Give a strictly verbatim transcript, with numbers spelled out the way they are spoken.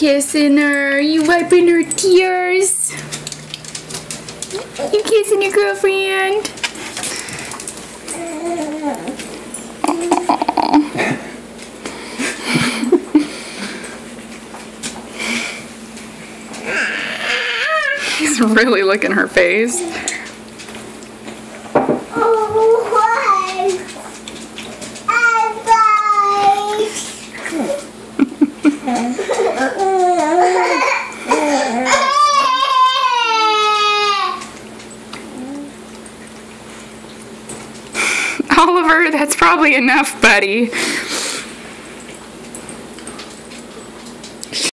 kissing her? You wiping her tears? You kissing your girlfriend? He's really licking her face. Oliver, that's probably enough, buddy.